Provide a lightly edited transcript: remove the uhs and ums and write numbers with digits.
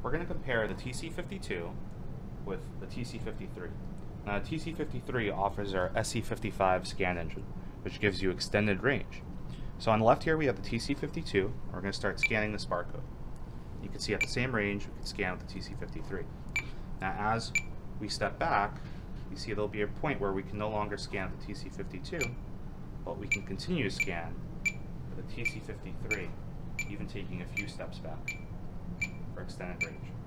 we're going to compare the TC52 with the TC53. Now, the TC53 offers our SE55 Scan Engine, which gives you extended range. So on the left here we have the TC52, and we're going to start scanning this barcode. You can see at the same range we can scan with the TC53. Now as we step back, you see there'll be a point where we can no longer scan with the TC52, but we can continue to scan with the TC53, even taking a few steps back for extended range.